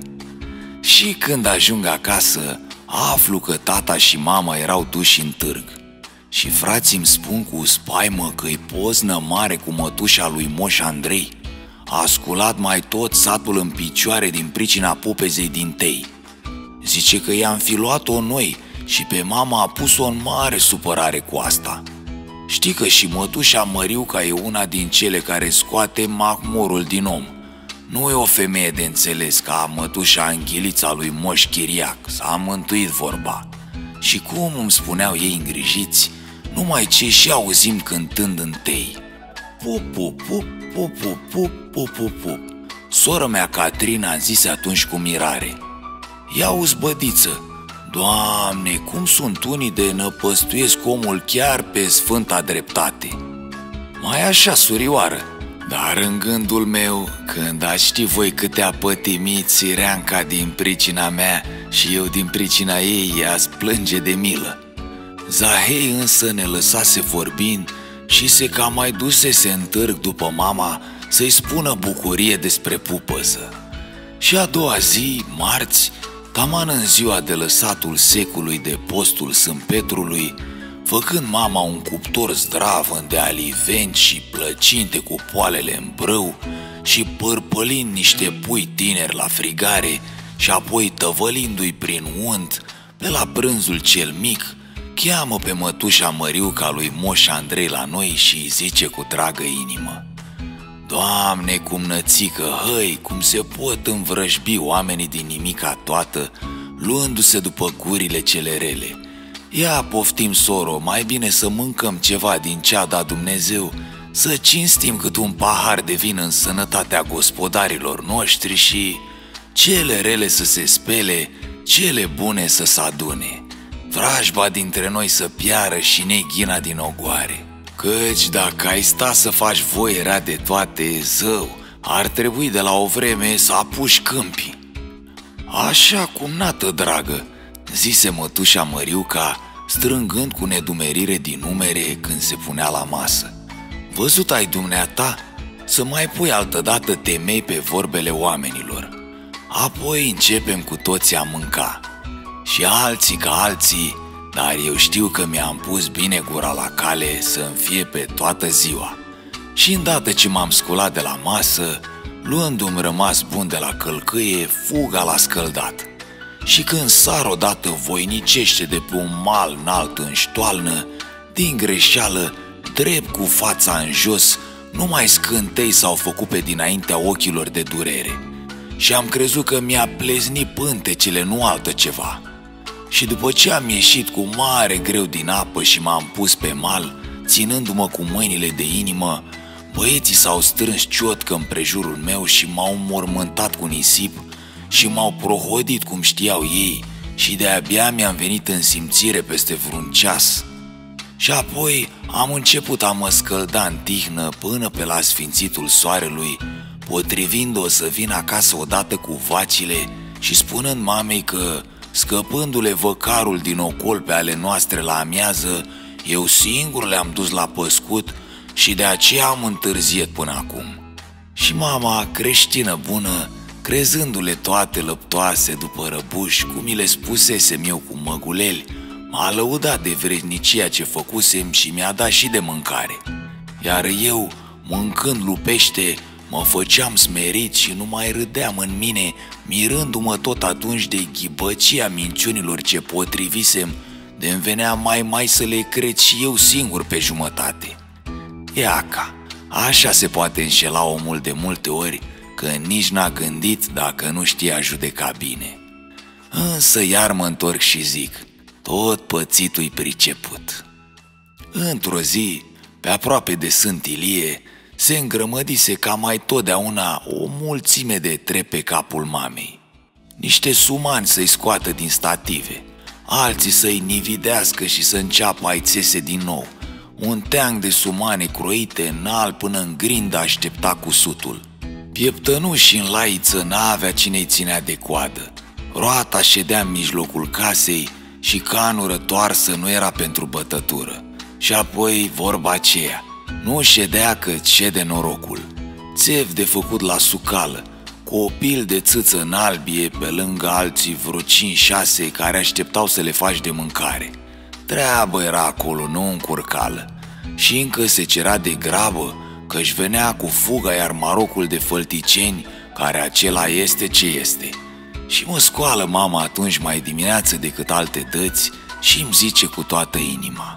[SPEAKER 1] Și când ajung acasă, aflu că tata și mama erau duși în târg. Și frații îmi spun cu spaimă că-i poznă mare cu mătușa lui Moș Andrei. A sculat mai tot satul în picioare din pricina pupezei dintei. Zice că i-am fi luat-o noi și pe mama a pus-o în mare supărare cu asta. Știi că și mătușa Măriuca e una din cele care scoate mahmurul din om. Nu e o femeie de înțeles ca mătușa Anghilița lui Moș Chiriac, s-a mântuit vorba. Și cum îmi spuneau ei îngrijiți, numai ce și auzim cântând întâi. Pup, pup, pup, pup, pup, pup, pup, pup, pup. Sora mea Catrina zise atunci cu mirare: ia uzi, bădiță, Doamne, cum sunt unii de năpăstuiesc omul chiar pe sfânta dreptate. Mai așa, surioară, dar în gândul meu, când ați ști voi câte a pătimit Sireanca din pricina mea și eu din pricina ei, ea-ți plânge de milă. Zahei însă ne lăsase vorbind și se cam mai dusese în târg după mama să-i spună bucurie despre pupăză. Și a doua zi, marți, taman în ziua de lăsatul secului de postul Sâmpetrului, făcând mama un cuptor zdravăn de aliveni și plăcinte cu poalele în brâu și pârpălind niște pui tineri la frigare și apoi tăvălindu-i prin unt pe la prânzul cel mic, cheamă pe mătușa Măriuca lui Moș Andrei la noi și îi zice cu dragă inimă: Doamne, cum nățică, hăi, cum se pot învrăjbi oamenii din nimica toată, luându-se după gurile cele rele. Ia poftim, soro, mai bine să mâncăm ceva din ce a dat Dumnezeu, să cinstim cât un pahar de vin în sănătatea gospodarilor noștri și cele rele să se spele, cele bune să se adune, vrajba dintre noi să piară și neghina din ogoare. Căci dacă ai sta să faci voie rea de toate, zău, ar trebui de la o vreme să apuci câmpii. Așa cum, nată dragă, zise mătușa Măriuca, strângând cu nedumerire din numere când se punea la masă. Văzut ai dumneata să mai pui altădată temei pe vorbele oamenilor. Apoi începem cu toții a mânca. Și alții ca alții, dar eu știu că mi-am pus bine gura la cale să-mi fie pe toată ziua. Și îndată ce m-am sculat de la masă, luându-mi rămas bun de la călcâie, fuga la scăldat. Și când sar odată voinicește de pe un mal înalt în ștoalnă, din greșeală, drept cu fața în jos, numai scântei s-au făcut pe dinaintea ochilor de durere. Și am crezut că mi-a pleznit pântecele, nu altă ceva. Și după ce am ieșit cu mare greu din apă și m-am pus pe mal, ținându-mă cu mâinile de inimă, băieții s-au strâns ciotcă împrejurul meu și m-au mormântat cu nisip și m-au prohodit cum știau ei și de-abia mi-am venit în simțire peste vreun ceas. Și apoi am început a mă scălda în tihnă până pe la sfințitul soarelui, potrivind-o să vin acasă odată cu vacile și spunând mamei că, scăpându-le văcarul din ocol pe ale noastre la amiază, eu singur le-am dus la păscut și de aceea am întârziet până acum. Și mama, creștină bună, crezându-le toate lăptoase după răbuși, cum mi le spusesem eu cu măguleli, m-a lăudat de vrednicia ce făcusem și mi-a dat și de mâncare. Iar eu, mâncând lupește, mă făceam smerit și nu mai râdeam în mine, mirându-mă tot atunci de ghibăcia minciunilor ce potrivisem, de-mi venea mai să le cred și eu singur pe jumătate. Iaca, așa se poate înșela omul de multe ori, că nici n-a gândit dacă nu știa judeca bine. Însă iar mă întorc și zic, tot pățitul-i priceput. Într-o zi, pe aproape de Sfânt Ilie, se îngrămădise ca mai totdeauna o mulțime de trepe pe capul mamei. Niște sumani să-i scoată din stative, alții să-i nividească și să înceapă a-i țese din nou. Un teanc de sumane croite înalt până în grindă aștepta cusutul. Pieptănuș și în laiță n-avea cine-i ținea de coadă. Roata ședea în mijlocul casei și canură toarsă nu era pentru bătătură. Și apoi vorba aceea, nu ședea că șede norocul. Țev de făcut la sucală, copil de țâță în albie pe lângă alții vreo 5-6 care așteptau să le faci de mâncare. Treabă era acolo, nu încurcală. Și încă se cerea de grabă că-și venea cu fuga iar marocul de fălticeni, care acela este ce este. Și mă scoală mama atunci mai dimineață decât alte dăți și îmi zice cu toată inima: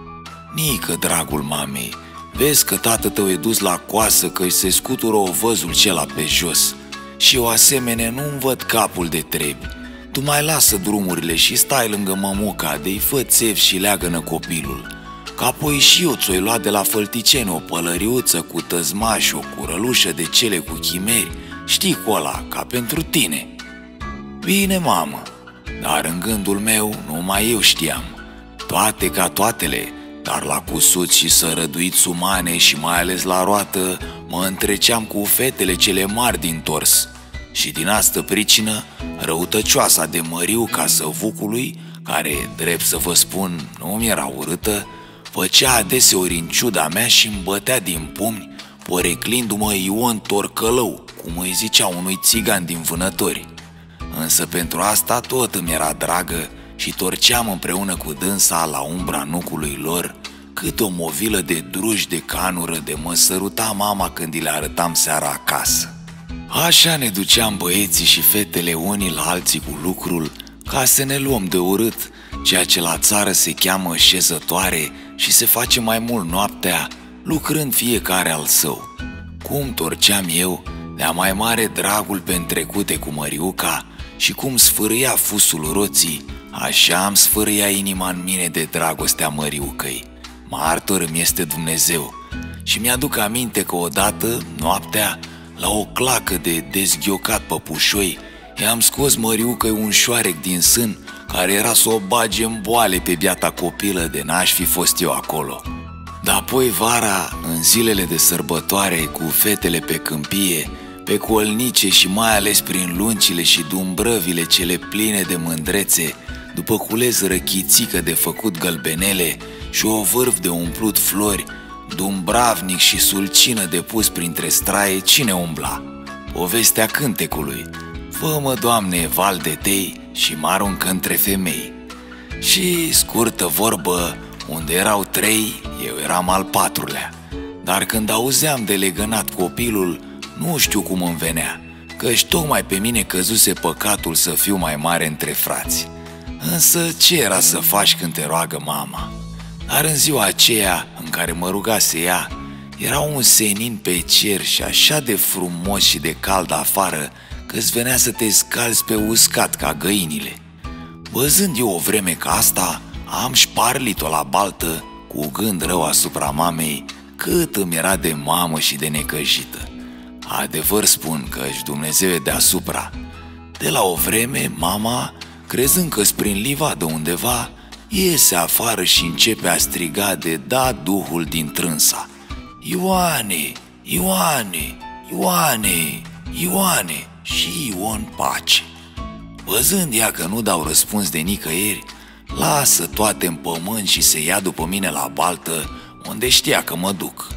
[SPEAKER 1] Nică, dragul mamei, vezi că tată tău e dus la coasă că-i se scutură ovăzul cela pe jos și eu asemenea nu-mi văd capul de trebi. Tu mai lasă drumurile și stai lângă mămuca de-i fă țev și leagănă copilul. Că apoi și eu ți-o-i luat de la fălticeni o pălăriuță cu tăzmași, o curălușă de cele cu chimeri, știi cu ăla, ca pentru tine. Bine, mamă, dar în gândul meu numai eu știam. Toate ca toatele, dar la cusut și sărăduiți umane și mai ales la roată mă întreceam cu fetele cele mari din tors. Și din asta pricină, răutăcioasa de măriu ca săvucului, care, drept să vă spun, nu mi-era urâtă, făcea adeseori în ciuda mea și îmi bătea din pumni, poreclindu-mă Ion Torcălău, cum îi zicea unui țigan din Vânători. Însă pentru asta tot îmi era dragă și torceam împreună cu dânsa la umbra nucului lor, cât o movilă de druși de canură de mă săruta mama când îi le arătam seara acasă. Așa ne duceam băieții și fetele unii la alții cu lucrul, ca să ne luăm de urât, ceea ce la țară se cheamă șezătoare și se face mai mult noaptea, lucrând fiecare al său. Cum torceam eu, de-a mai mare dragul pe întrecute cu Măriuca și cum sfârâia fusul roții, așa îmi sfârâia inima în mine de dragostea Măriucăi. Martor îmi este Dumnezeu. Și mi-aduc aminte că odată, noaptea, la o clacă de dezghiocat păpușoi, i-am scos Măriucăi un șoarec din sân care era să o bage în boale pe biata copilă de n-aș fi fost eu acolo. Dar apoi vara, în zilele de sărbătoare, cu fetele pe câmpie, pe colnice și mai ales prin luncile și dumbrăvile cele pline de mândrețe, după cules răchițică de făcut gălbenele și o vârf de umplut flori, dumbravnic și sulcină de pus printre straie, cine umbla? Povestea cântecului: Fă-mă, Doamne, val de tei și mă aruncă între femei. Și, scurtă vorbă, unde erau 3, eu eram al 4-lea. Dar când auzeam de legănat copilul, nu știu cum îmi venea, căci tocmai pe mine căzuse păcatul să fiu mai mare între frați. Însă ce era să faci când te roagă mama? Dar în ziua aceea în care mă rugase ea, era un senin pe cer și așa de frumos și de cald afară că-ți venea să te scalzi pe uscat ca găinile. Văzând eu o vreme ca asta, am șparlit-o la baltă cu gând rău asupra mamei, cât îmi era de mamă și de necăjită. Adevăr spun că-și Dumnezeu e deasupra. De la o vreme, mama, crezând că-s prin livadă undeva, iese afară și începe a striga de da duhul din trânsa: Ioane, Ioane, Ioane, Ioane, și Ion pace. Văzând ea că nu dau răspuns de nicăieri, lasă toate în pământ și se ia după mine la baltă, unde știa că mă duc.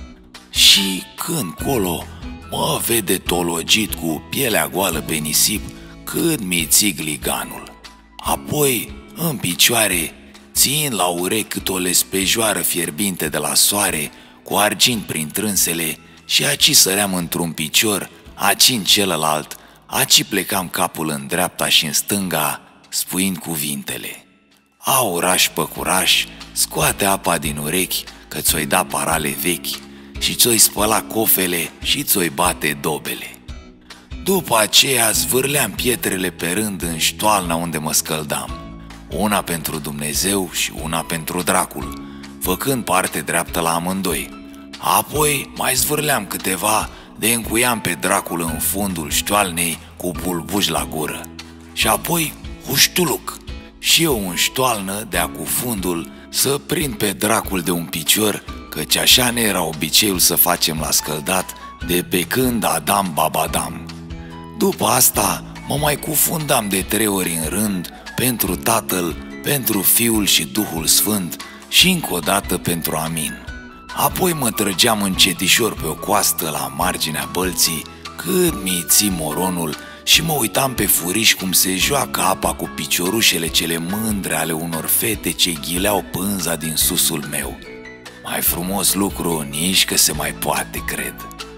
[SPEAKER 1] Și când colo mă vede tologit cu pielea goală pe nisip, cât mi țig liganul. Apoi, în picioare, țin la urechi cât o lespejoară fierbinte de la soare, cu argint prin trânsele, și aci săream într-un picior, aci în celălalt, aci plecam capul în dreapta și în stânga, spuind cuvintele: A oraș păcuraș, scoate apa din urechi, că ți-o-i da parale vechi, și ți-o-i spăla cofele și ți-o-i bate dobele. După aceea zvârleam pietrele pe rând în ștoalna unde mă scăldam, una pentru Dumnezeu și una pentru dracul, făcând parte dreaptă la amândoi. Apoi mai zvârleam câteva de încuiam pe dracul în fundul ștoalnei cu bulbuși la gură. Și apoi huștuluc, și eu în ștoalnă de-a cu fundul să prind pe dracul de un picior, căci așa ne era obiceiul să facem la scăldat de pe când Adam babadam. După asta mă mai cufundam de 3 ori în rând pentru Tatăl, pentru Fiul și Duhul Sfânt și încă o dată pentru Amin. Apoi mă trăgeam încetișor pe o coastă la marginea bălții, cât mi ții moronul, și mă uitam pe furiș cum se joacă apa cu piciorușele cele mândre ale unor fete ce ghileau pânza din susul meu. Mai frumos lucru nici că se mai poate, cred.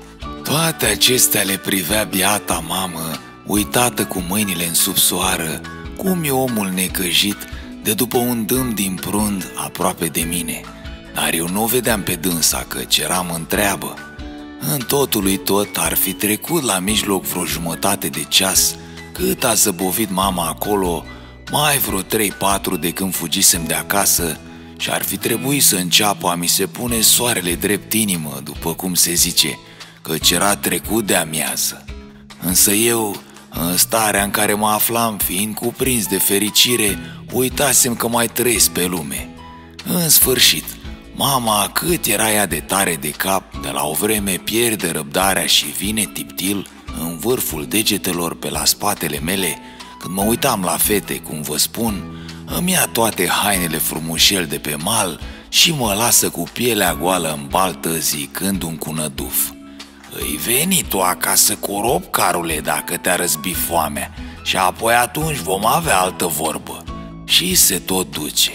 [SPEAKER 1] Toate acestea le privea biata mamă, uitată cu mâinile în subsoară, cum e omul necăjit de după un dâm din prund aproape de mine. Dar eu nu o vedeam pe dânsa, căci eram în treabă. În totul lui tot ar fi trecut la mijloc vreo jumătate de ceas, cât a zăbovit mama acolo, mai vreo 3-4 de când fugisem de acasă, și ar fi trebuit să înceapă a mi se pune soarele drept inimă, după cum se zice, căci era trecut de amiază. Însă eu, în starea în care mă aflam, fiind cuprins de fericire, uitasem că mai trăiesc pe lume. În sfârșit, mama, cât era ea de tare de cap, de la o vreme pierde răbdarea și vine tiptil în vârful degetelor pe la spatele mele. Când mă uitam la fete, cum vă spun, îmi ia toate hainele frumușel de pe mal și mă lasă cu pielea goală în baltă, zicând un cunăduf: Îi veni tu acasă cu rob, carule, dacă te-a răzbi foamea, și apoi atunci vom avea altă vorbă. Și se tot duce.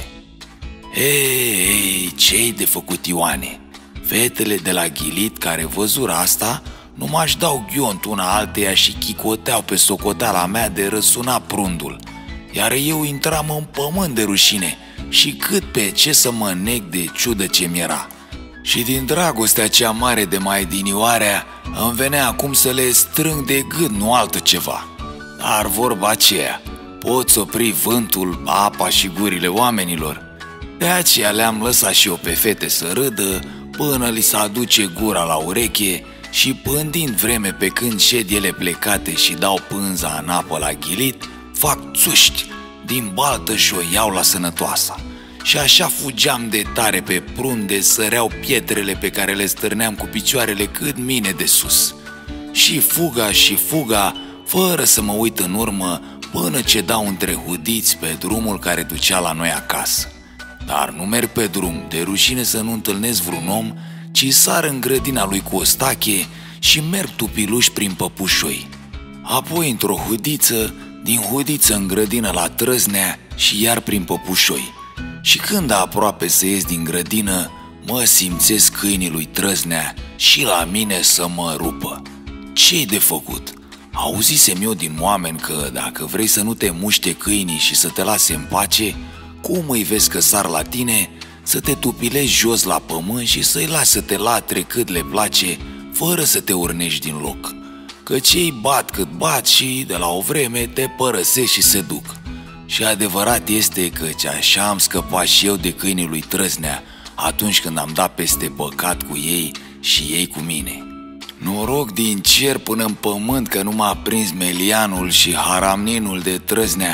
[SPEAKER 1] Ei, ce-i de făcut, Ioane? Fetele de la Ghilit care văzură asta nu m-aș dau ghiont una alteia și chicoteau pe socoteala mea de răsuna prundul, iar eu intram în pământ de rușine și cât pe ce să mă neg de ciudă ce mi-era. Și din dragostea cea mare de mai dinioarea îmi venea acum să le strâng de gât, nu altă ceva. Dar vorba aceea, poți opri vântul, apa și gurile oamenilor. De aceea le-am lăsat și eu pe fete să râdă până li se aduce gura la ureche și, pândind vreme pe când șed ele plecate și dau pânza în apă la Ghilit, fac țuști din baltă și o iau la sănătoasa. Și așa fugeam de tare pe prunde, săreau pietrele pe care le stârneam cu picioarele cât mine de sus. Și fuga, fără să mă uit în urmă, până ce dau între hudiți pe drumul care ducea la noi acasă. Dar nu merg pe drum, de rușine să nu întâlnesc vreun om, ci sar în grădina lui Costache și merg tupiluși prin păpușoi. Apoi într-o hudiță, din hudiță în grădină la Trăznea și iar prin păpușoi. Și când aproape să ies din grădină, mă simțesc câinii lui Trăznea și la mine să mă rupă. Ce-i de făcut? Auzisem eu din oameni că dacă vrei să nu te muște câinii și să te lase în pace, cum îi vezi că sar la tine, să te tupilești jos la pământ și să-i lași să te latre cât le place, fără să te urnești din loc. Căci ei bat cât bat și, de la o vreme, te părăsesc și se duc. Și adevărat este că așa am scăpat și eu de câinii lui Trăznea atunci când am dat peste păcat cu ei și ei cu mine. Noroc din cer până în pământ că nu m-a prins Melianul și Haramninul de Trăznea,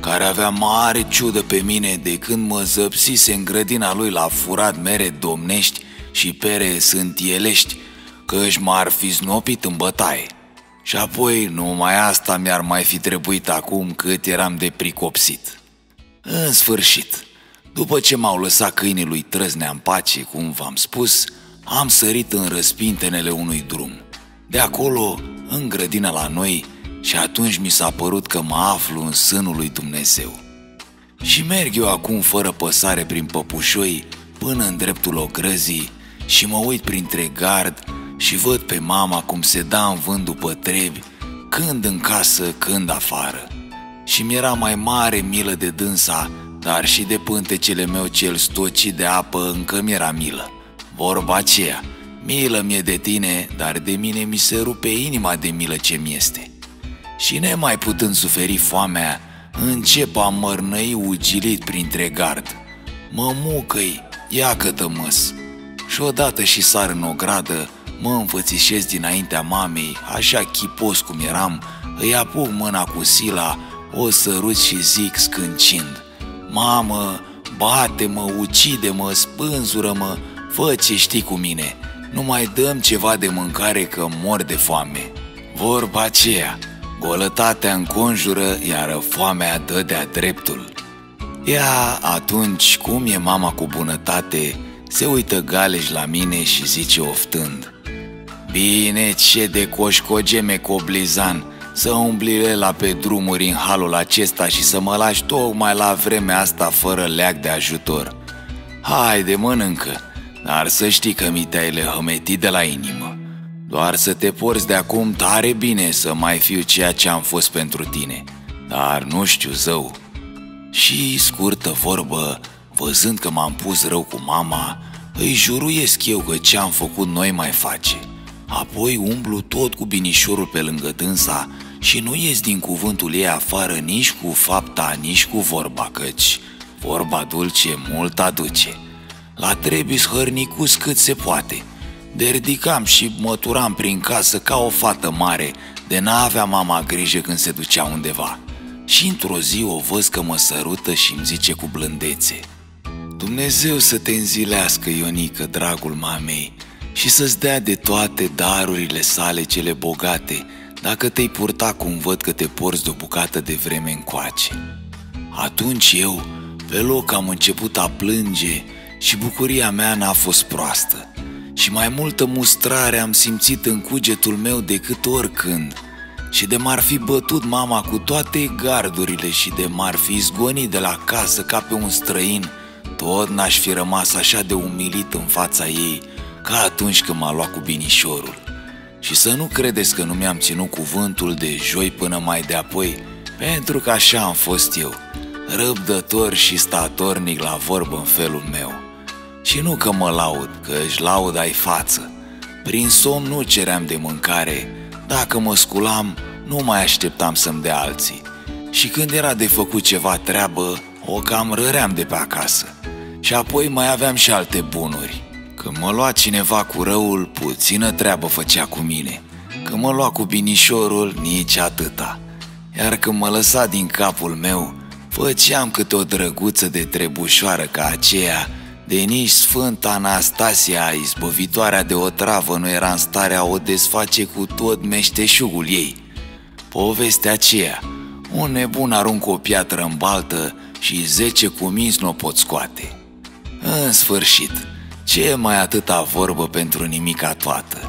[SPEAKER 1] care avea mare ciudă pe mine de când mă zăpsise în grădina lui la furat mere domnești și pere sântielești, căci m-ar fi snopit în bătaie. Și apoi numai asta mi-ar mai fi trebuit acum cât eram de pricopsit. În sfârșit, după ce m-au lăsat câinii lui Trăznea în pace, cum v-am spus, am sărit în răspintenele unui drum. De acolo, în grădina la noi, și atunci mi s-a părut că mă aflu în sânul lui Dumnezeu. Și merg eu acum fără păsare prin păpușoi până în dreptul ogrăzii și mă uit printre gard și văd pe mama cum se da în vânt după trebi, când în casă, când afară. Și mi-era mai mare milă de dânsa, dar și de pântecele meu cel stocit de apă încă mi-era milă. Vorba aceea, milă mi-e de tine, dar de mine mi se rupe inima de milă ce mi-este. Și nemai putând suferi foamea, încep a mărnăi ugilit printre gard. Mă mucăi, iacă-tă măs. Și odată și sar în ogradă, mă înfățișez dinaintea mamei, așa chipos cum eram, îi apuc mâna cu sila, o sărut și zic scâncind: Mamă, bate-mă, ucide-mă, spânzură-mă, fă ce știi cu mine, nu mai dăm ceva de mâncare că mor de foame. Vorba aceea, golătatea înconjură, iar foamea dă de-a dreptul. Ea atunci, cum e mama cu bunătate, se uită galeș la mine și zice oftând: Bine, ce de coșcogeme coblizan, să umbli la pe drumuri în halul acesta și să mă lași tocmai la vremea asta fără leac de ajutor. Haide, mănâncă, dar să știi că mi te-ai lehămetit de la inimă. Doar să te porți de acum tare bine să mai fiu ceea ce am fost pentru tine, dar nu știu zău. Și, scurtă vorbă, văzând că m-am pus rău cu mama, îi juruiesc eu că ce-am făcut noi mai face. Apoi umblu tot cu binișorul pe lângă dânsa și nu ies din cuvântul ei afară nici cu fapta, nici cu vorba, căci vorba dulce mult aduce. La trebuie hărnicus cât se poate. De ridicam și măturam prin casă ca o fată mare, de n-avea mama grijă când se ducea undeva. Și într-o zi o văz că mă sărută și îmi zice cu blândețe: Dumnezeu să te înzilească, Ionică, dragul mamei, și să-ți dea de toate darurile sale cele bogate, dacă te-ai purta cum văd că te porți de o bucată de vreme încoace. Atunci eu, pe loc, am început a plânge și bucuria mea n-a fost proastă. Și mai multă mustrare am simțit în cugetul meu decât oricând. Și de m-ar fi bătut mama cu toate gardurile și de m-ar fi izgonit de la casă ca pe un străin, tot n-aș fi rămas așa de umilit în fața ei ca atunci când m-a luat cu binișorul. Și să nu credeți că nu mi-am ținut cuvântul de joi până mai de-apoi, pentru că așa am fost eu, răbdător și statornic la vorbă în felul meu. Și nu că mă laud, că-și laud ai față. Prin somn nu ceream de mâncare, dacă mă sculam, nu mai așteptam să-mi dea alții. Și când era de făcut ceva treabă, o cam răream de pe acasă. Și apoi mai aveam și alte bunuri. Când mă lua cineva cu răul, puțină treabă făcea cu mine. Când mă lua cu binișorul, nici atâta. Iar când mă lăsa din capul meu, făceam câte o drăguță de trebușoară ca aceea, de nici Sfânta Anastasia, izbăvitoarea de otravă, nu era în stare a o desface cu tot meșteșugul ei. Povestea aceea: un nebun aruncă o piatră în baltă și 10 cuminți nu o pot scoate. În sfârșit, ce mai atâta vorbă pentru nimica toată.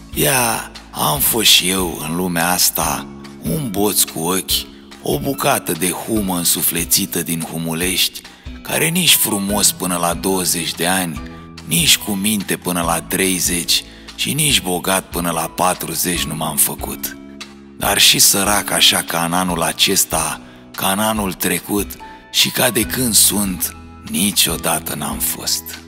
[SPEAKER 1] Ia, am fost și eu în lumea asta un boț cu ochi, o bucată de humă însuflețită din Humulești, care nici frumos până la 20 de ani, nici cu minte până la 30 și nici bogat până la 40 nu m-am făcut. Dar și sărac așa ca în anul acesta, ca în anul trecut și ca de când sunt, niciodată n-am fost.